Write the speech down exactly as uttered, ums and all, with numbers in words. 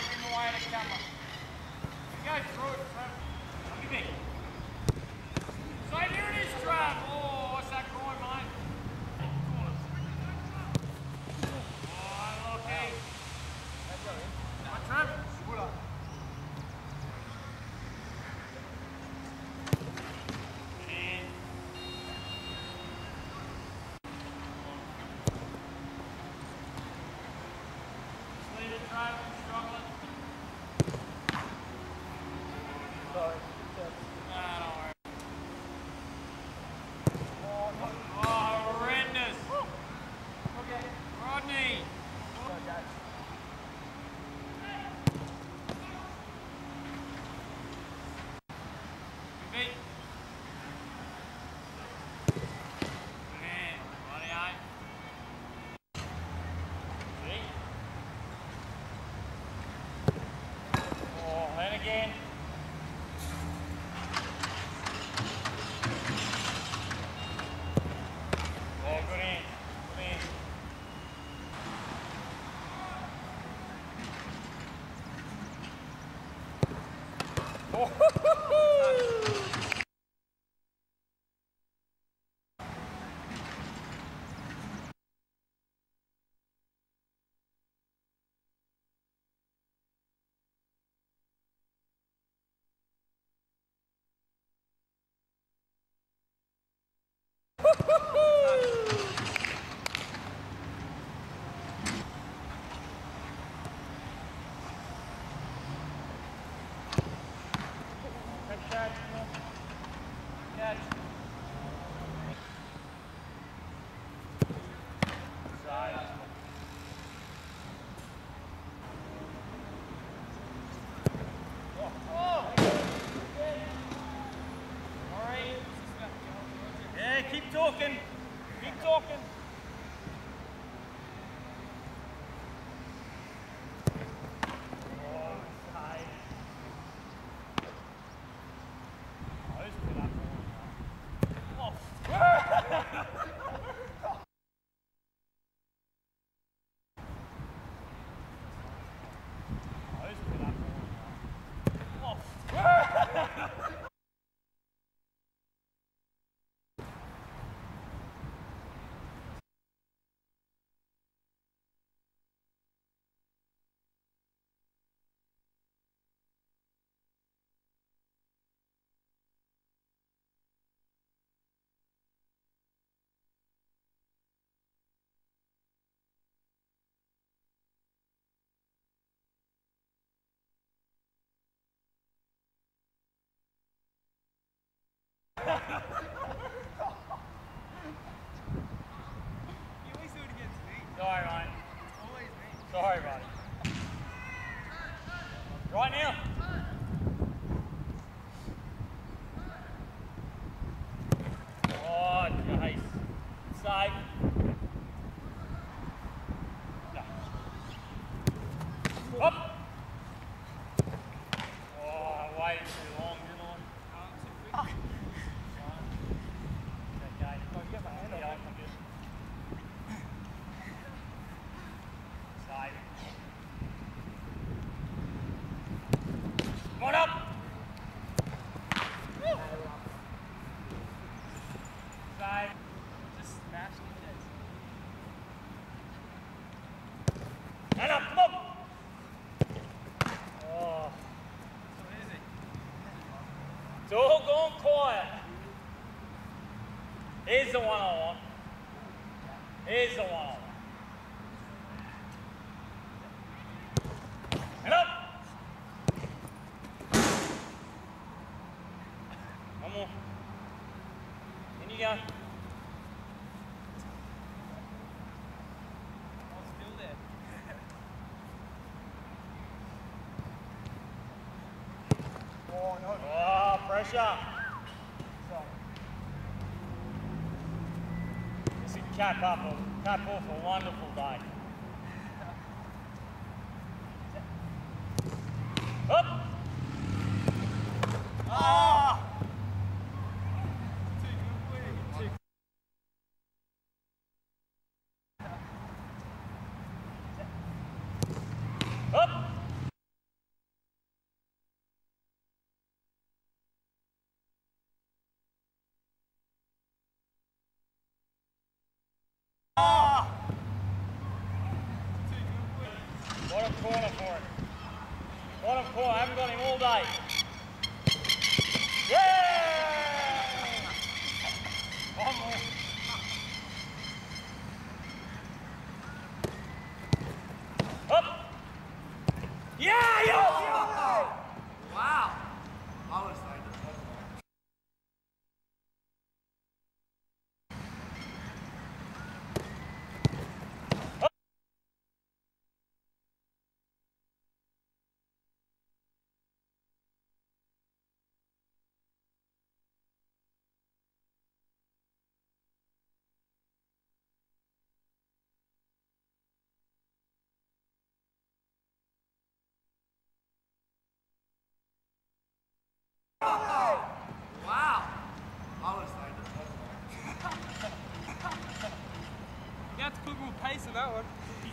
taking away the camera. Go through it, Trav. Look at me. So here it is, Trav. Oh, what's that going, mate? Oh, lucky. What, Trav? Again. Oh, good in. Good in. Oh, catch. Catch. Side. Oh. Oh. All right. Yeah, keep talking. Keep talking. You always do it against me. Sorry, mate. It's always me. Sorry, buddy. Right now. Oh, nice. Save. Up. Oh, I waited too long, didn't I? Oh. Come on up! Woo. Side. Just smashing it. And up, come on! Oh. So easy. It's all gone quiet. Here's the one I want. Here's the one I want. And up! One more. In you go. Oh, still there. Oh, no. Oh, pressure. This is cap up, cap off a wonderful day. Up! Ah! Up! Bottom corner for him. Bottom corner, I haven't got him all day. Yeah! One more. Up! Yeah, yo! Wow! I was like, wow! I was like, You have to put more pace in that one.